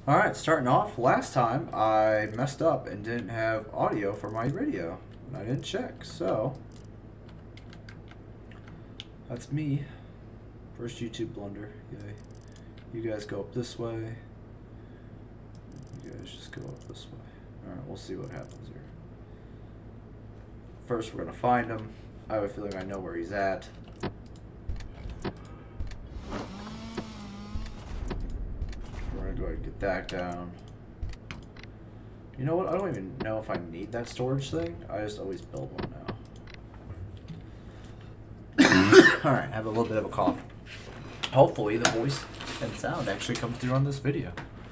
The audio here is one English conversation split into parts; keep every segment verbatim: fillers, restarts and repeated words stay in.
Alright, starting off, last time I messed up and didn't have audio for my radio. And I didn't check, so that's me. First YouTube blunder. Yay. You guys go up this way. You guys just go up this way. Alright, we'll see what happens here. First, we're going to find him. I have a feeling I know where he's at. We're going to go ahead and get that down. You know what? I don't even know if I need that storage thing. I just always build one now. Alright, have a little bit of a cough. Hopefully the voice and sound actually comes through on this video.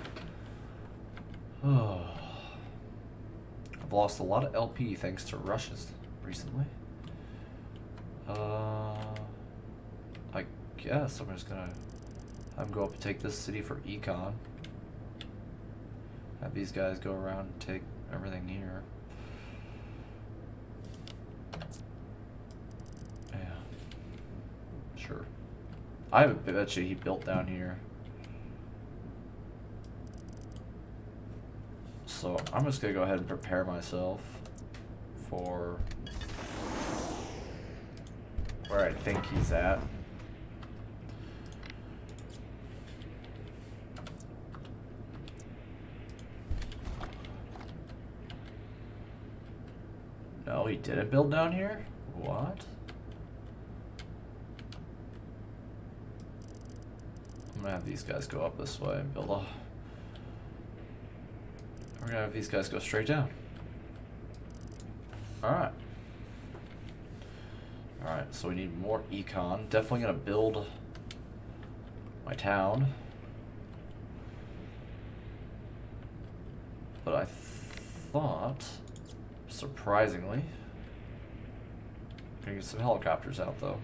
Oh. I've lost a lot of L P thanks to rushes recently. Uh, I guess I'm just gonna have them go up and take this city for econ. Have these guys go around and take everything here. Yeah. Sure. I bet you he built down here. So I'm just gonna go ahead and prepare myself for where I think he's at. No, he didn't build down here? What? I'm gonna have these guys go up this way and build a... We're gonna have these guys go straight down. Alright. Alright, so we need more econ. Definitely gonna build my town. But I thought, surprisingly, I'm gonna get some helicopters out though.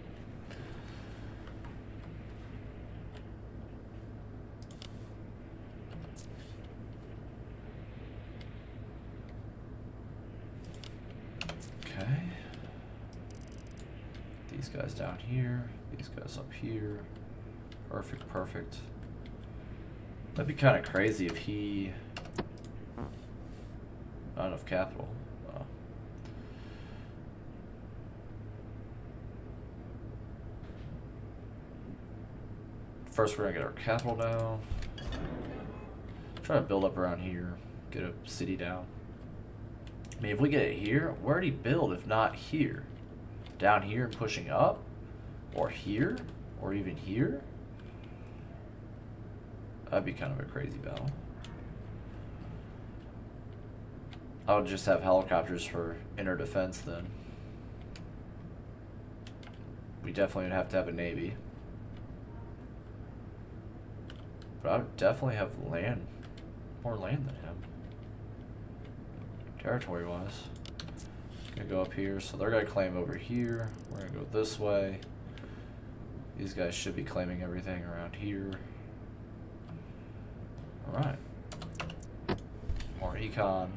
Okay. These guys down here, these guys up here. Perfect, perfect. That'd be kind of crazy if he... Not enough capital. Oh. First, we're gonna get our capital down. Try to build up around here. Get a city down. I mean, if we get it here, where'd he build if not here? Down here and pushing up? Or here? Or even here? That'd be kind of a crazy battle. I would just have helicopters for inner defense then. We definitely would have to have a navy. But I would definitely have land, more land than him. Territory-wise. Gonna go up here, so they're gonna claim over here. We're gonna go this way. These guys should be claiming everything around here. Alright. More econ.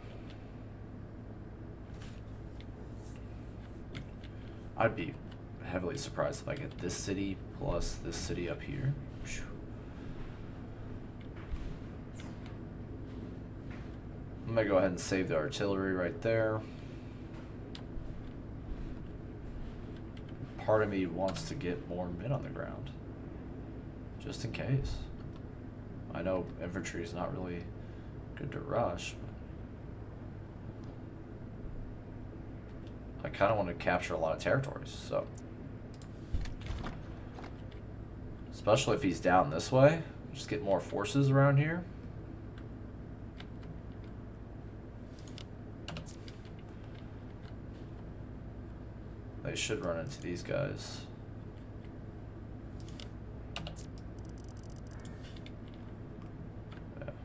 I'd be heavily surprised if I get this city plus this city up here. Whew. I'm gonna go ahead and save the artillery right there. Part of me wants to get more men on the ground, just in case. I know infantry is not really good to rush. I kind of want to capture a lot of territories, so. Especially if he's down this way. Just get more forces around here. They should run into these guys. Yeah.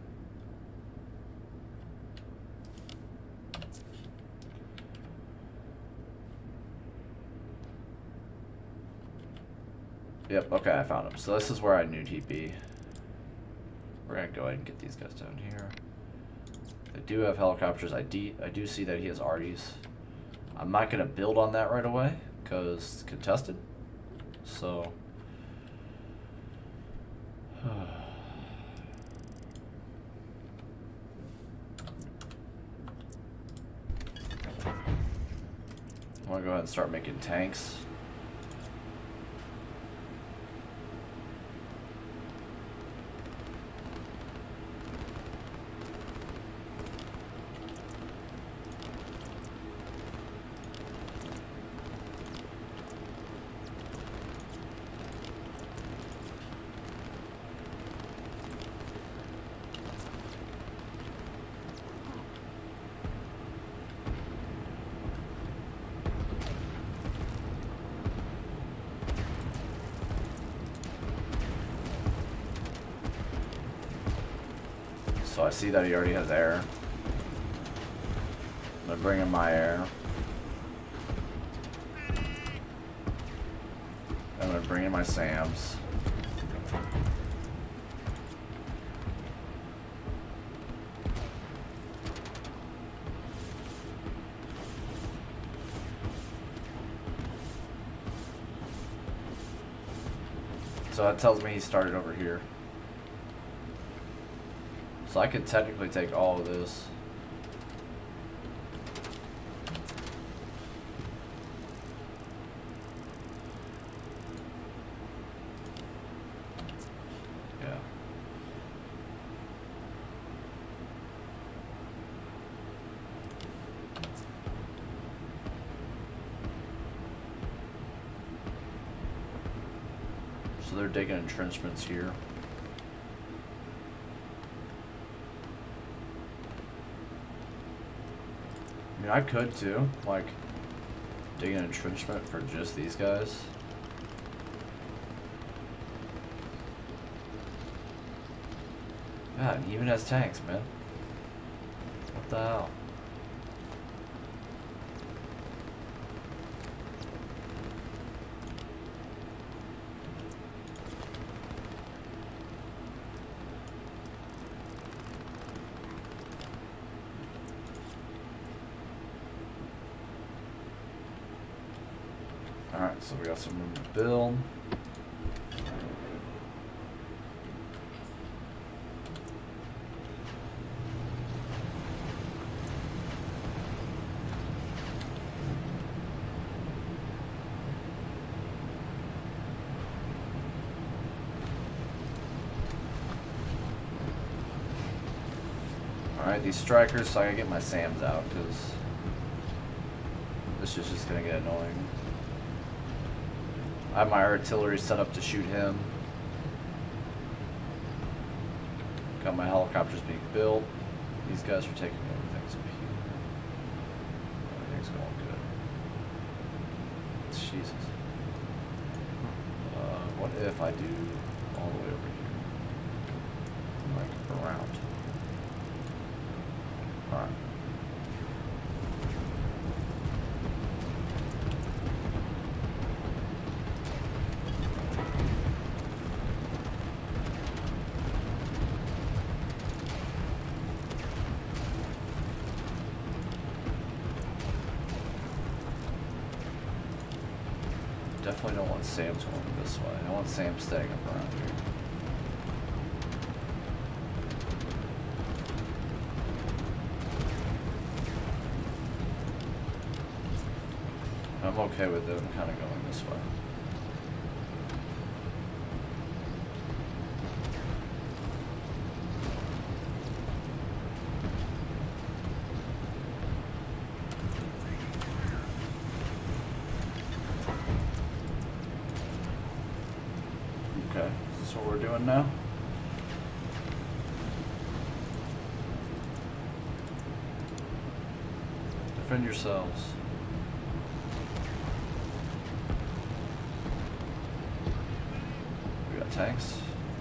Yep, okay, I found him. So this is where I knew he'd be. We're gonna go ahead and get these guys down here. They do have helicopters. I, de I do see that he has arties. I'm not going to build on that right away because it's contested. So go ahead and start making tanks. So I see that he already has air. I'm gonna bring in my air. I'm gonna bring in my SAMs. So that tells me he started over here. So I could technically take all of this. Yeah. So they're digging entrenchments here. I mean, I could too, like, dig an entrenchment for just these guys. God, he even has tanks, man. What the hell? Alright, so we got some room to build. Alright, these strikers, so I gotta get my SAMs out, because this is just gonna get annoying. I have my artillery set up to shoot him. Got my helicopters being built. These guys are taking over things up here. Everything's going good. Jesus. Uh, what if I do all the way over here? Like around. Alright. Definitely don't want Sam's going this way. I want Sam staying up around here. I'm okay with them kind of going this way. Okay, is this what we're doing now? Defend yourselves. We got tanks.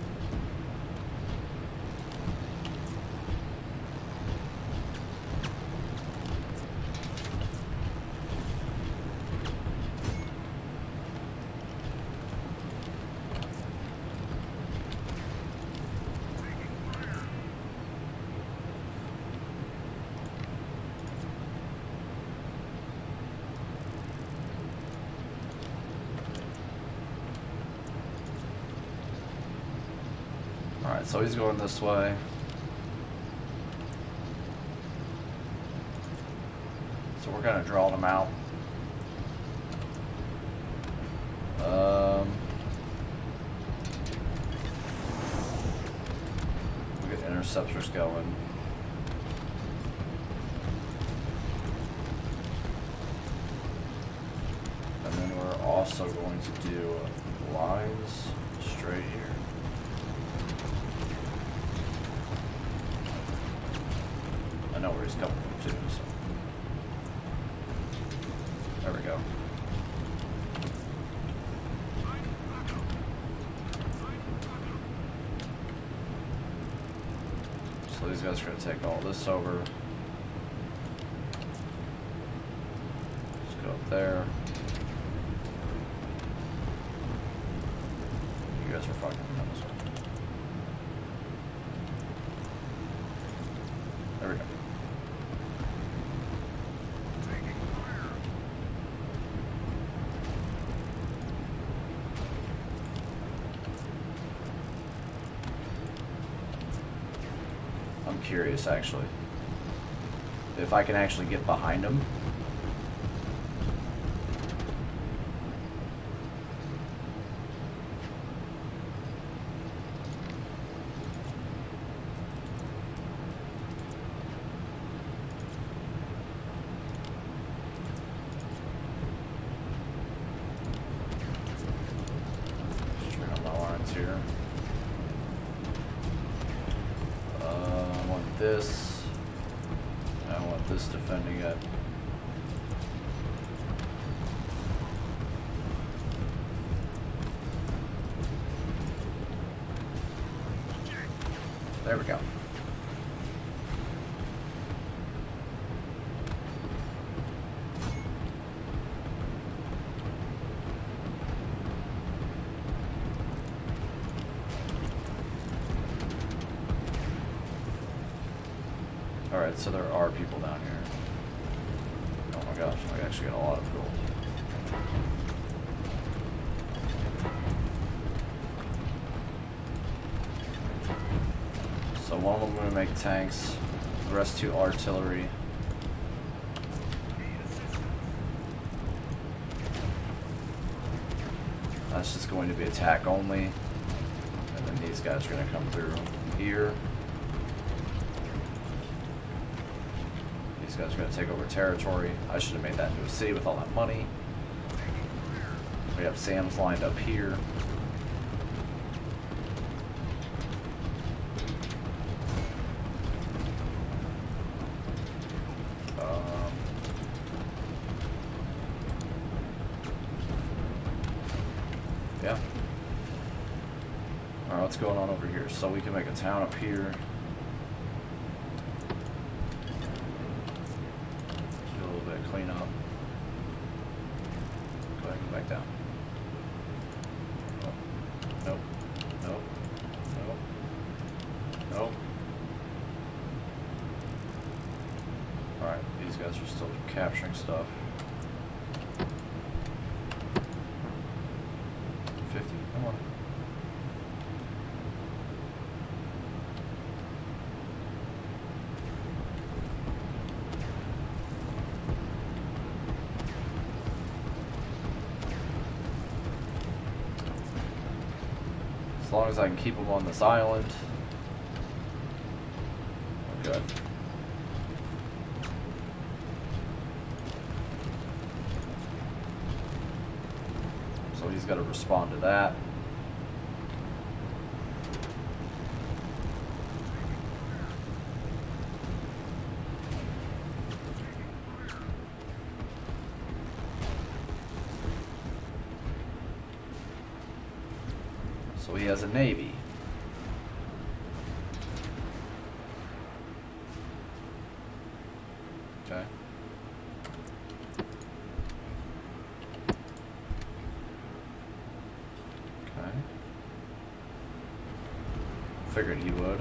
Alright, so he's going this way. So we're gonna draw them out. Um, we get interceptors going. And then we're also going to do lines straight here. I know where he's coming from too, so. There we go. So these guys are going to take all this over. Just go up there. You guys are fucking coming this way. There we go. I'm curious, actually, if I can actually get behind him. Just turn on my lines here. This. I want this defending it. There we go. Alright, so there are people down here. Oh my gosh, I actually got a lot of gold. So one of them going to make tanks, the rest two artillery. That's just going to be attack only. And then these guys are going to come through here. These guys are going to take over territory. I should have made that into a city with all that money. We have Sam's lined up here. Um, yeah. Alright, what's going on over here? So we can make a town up here. Clean up. Go ahead and go back down. Oh. Nope. Nope. Nope. Nope. Alright, these guys are still capturing stuff. fifty. Come on. As long as I can keep them on this island, we're good. So he's got to respond to that. So he has a navy. Okay. Okay. Figured he would.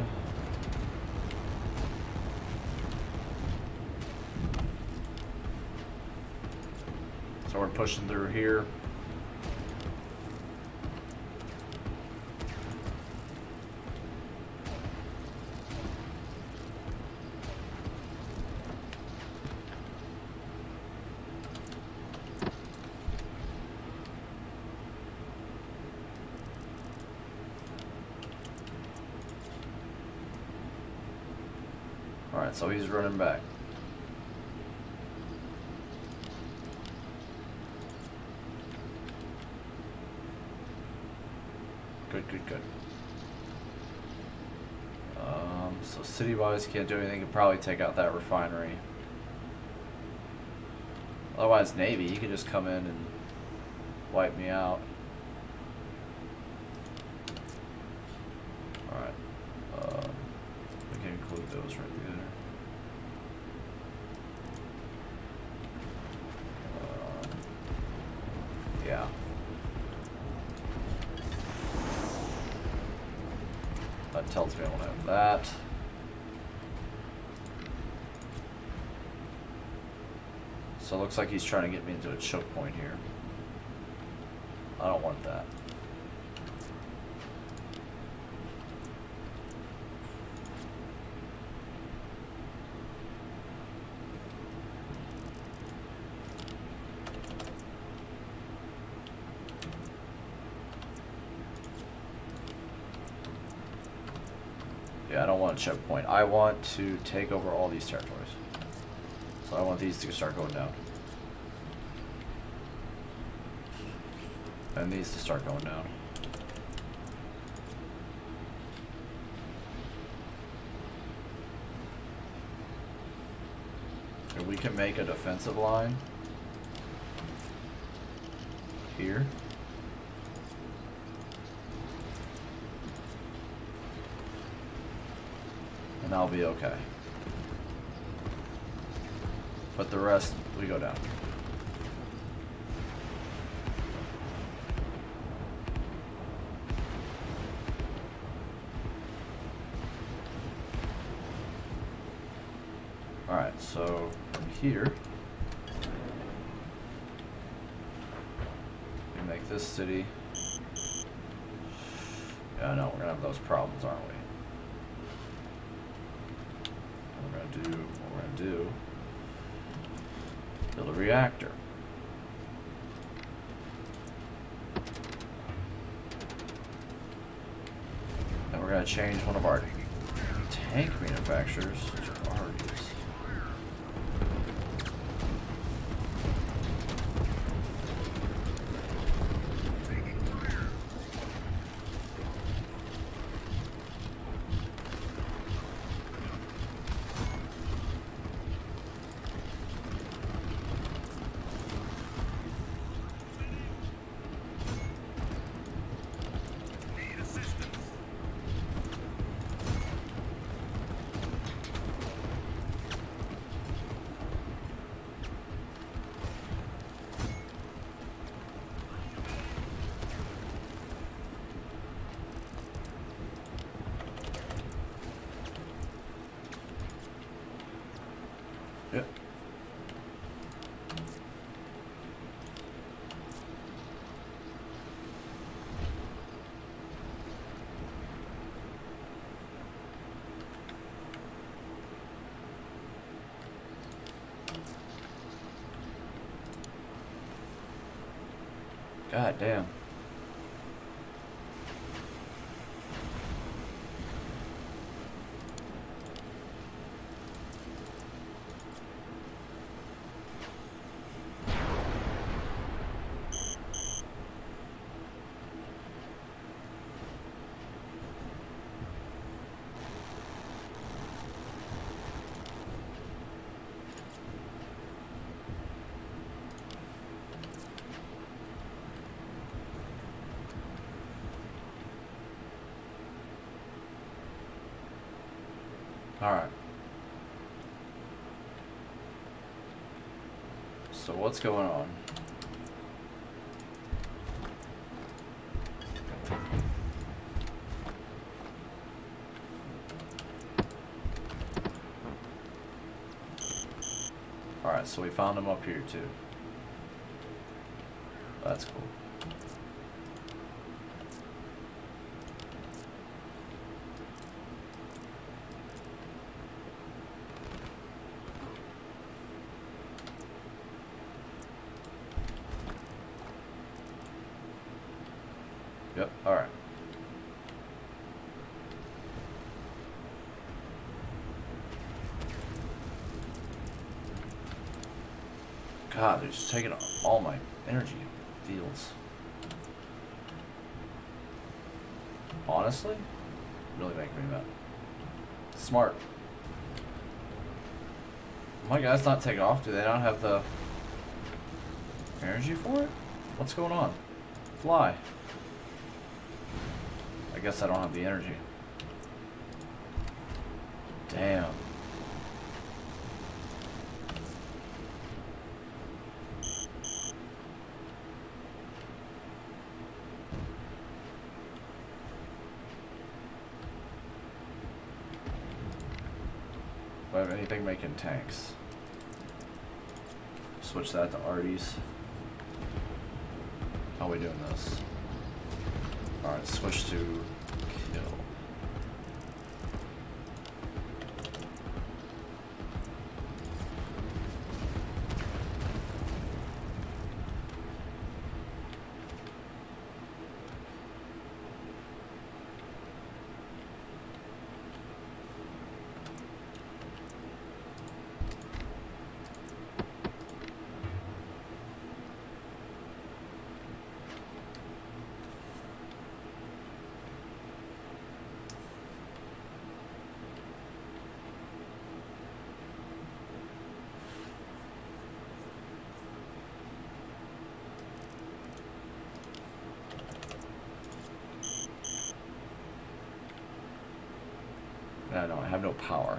So we're pushing through here. Alright, so he's running back. Good, good, good. Um, so city-wise, can't do anything. Could probably take out that refinery. Otherwise, Navy, you could just come in and wipe me out. Alright. Um, we can include those right there. Um, yeah. That tells me I want to have that. So it looks like he's trying to get me into a choke point here. I don't want that. Yeah, I don't want a choke point. I want to take over all these territories. So I want these to start going down. And these to start going down. And we can make a defensive line here. And I'll be okay. But the rest, we go down. Alright, so from here, we make this city. Yeah, I know, we're gonna have those problems, aren't we? What we're gonna do, what we're gonna do, build a reactor. And we're gonna change one of our tank manufacturers to Arby's. Yep. God damn. All right. So what's going on? All right, so we found him up here too. That's cool. Yep, all right. God, they're just taking all my energy fields. Honestly, really making me mad. Smart. My guys not take off. Do they not have the energy for it? What's going on? Fly. I guess I don't have the energy. Damn. Do I have anything making tanks? Switch that to Arties. How are we doing this? Alright, switch to kill. I know, I have no power.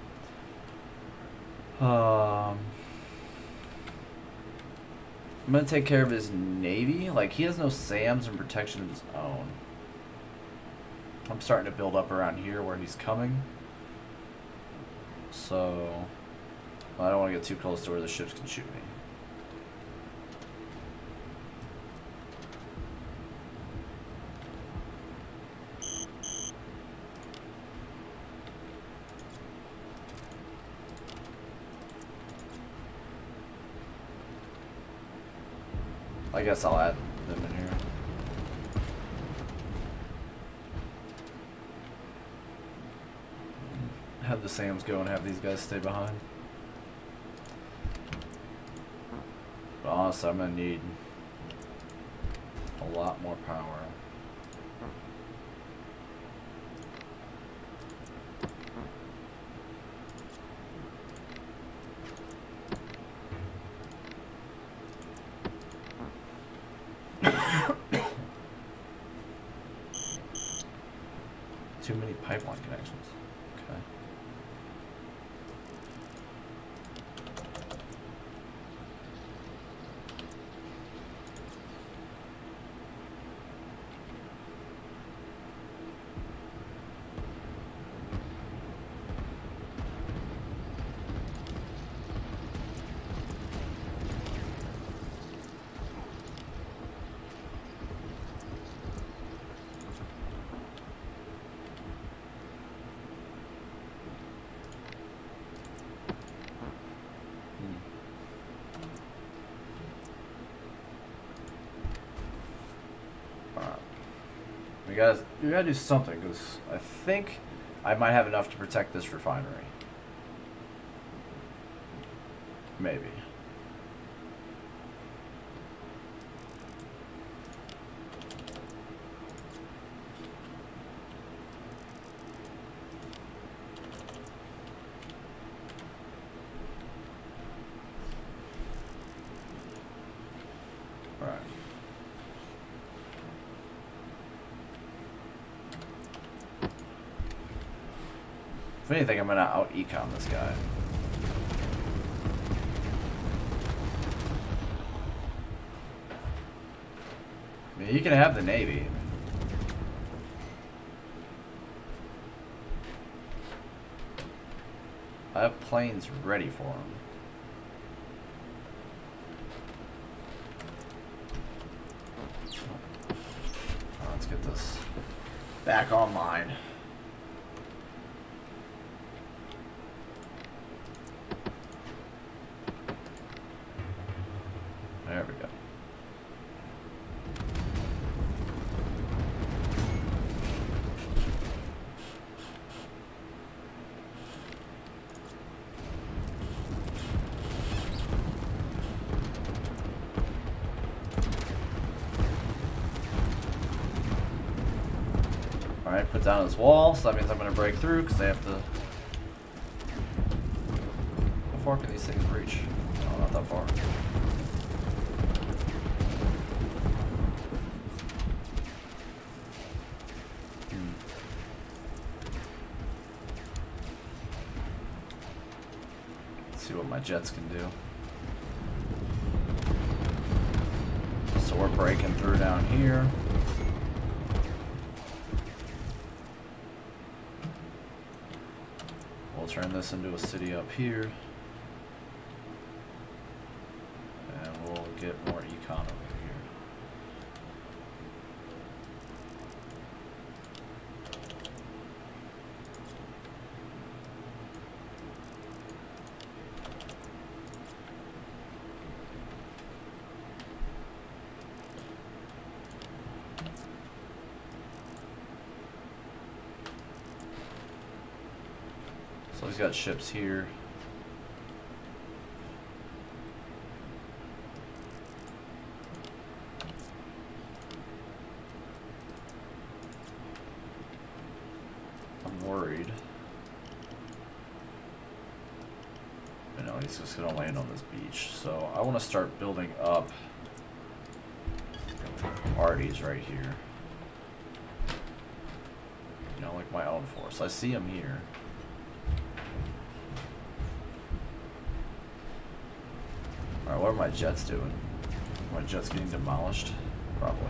Um, I'm gonna take care of his navy. Like, he has no SAMs and protection of his own. I'm starting to build up around here where he's coming. So, I don't want to get too close to where the ships can shoot me. I guess I'll add them in here. Have the SAMs go and have these guys stay behind. But honestly, I'm gonna need a lot more power. Too many pipeline connections. Okay. We gotta, we gotta do something, because I think I might have enough to protect this refinery. Maybe. Alright. If anything, I'm gonna out-econ this guy. I mean, you can have the Navy. I have planes ready for him. Oh, let's get this back online. There we go. Alright, put down this wall, so that means I'm going to break through because they have to... How far can these things reach? Oh, not that far. Hmm. Let's see what my jets can do. So we're breaking through down here. We'll turn this into a city up here. And we'll get more econ over here. So he's got ships here. I'm worried. I know he's just gonna land on this beach. So I want to start building up parties right here. You know, like my own force. I see him here. Alright, what are my jets doing? Are my jets getting demolished? Probably.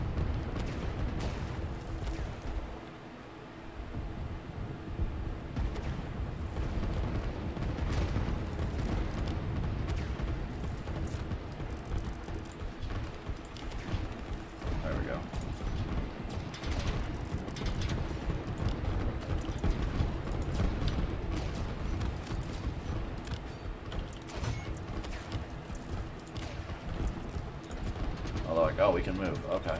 There we go. Like, oh, we can move. Okay.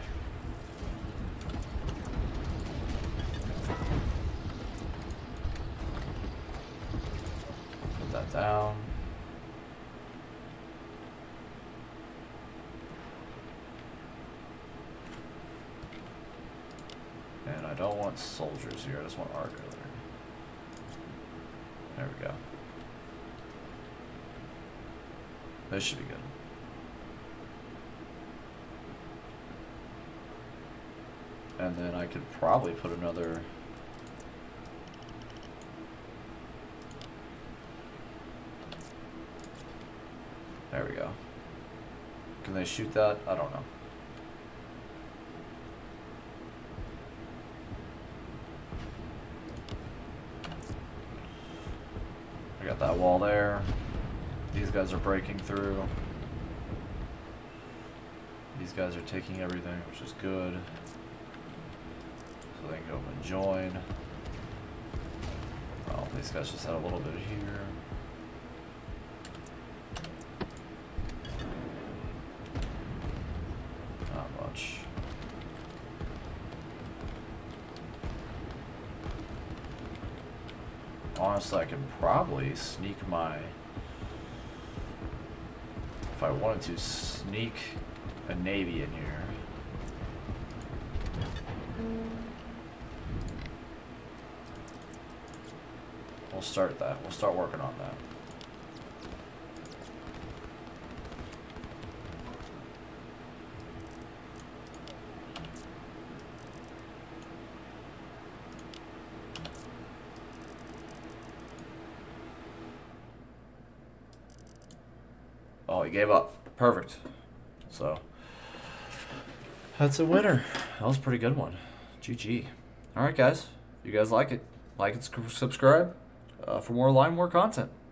Put that down. And I don't want soldiers here. I just want artillery. There we go. This should be good. And then I could probably put another... There we go. Can they shoot that? I don't know. I got that wall there. These guys are breaking through. These guys are taking everything, which is good. So they can go and join. Oh, these guys just had a little bit here. Not much. Honestly, I can probably sneak my... If I wanted to sneak a navy in here. We'll start that. We'll start working on that. Oh, he gave up. Perfect. So, that's a winner. That was a pretty good one. G G. Alright, guys. If you guys like it, like and subscribe uh, for more Line War content.